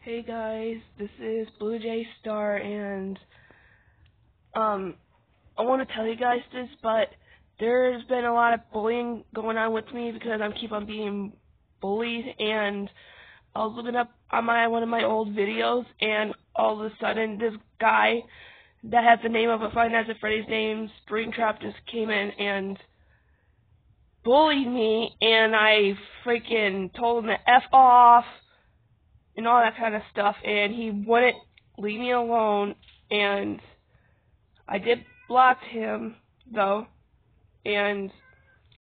Hey guys, this is Blue Jay Star, and I want to tell you guys this, but there's been a lot of bullying going on with me because I keep on being bullied. And I was looking up on one of my old videos, and all of a sudden this guy that has the name of a Five Nights at Freddy's name, Springtrap, just came in and bullied me, and I freaking told him to F off and all that kind of stuff, and he wouldn't leave me alone. And I did block him though, and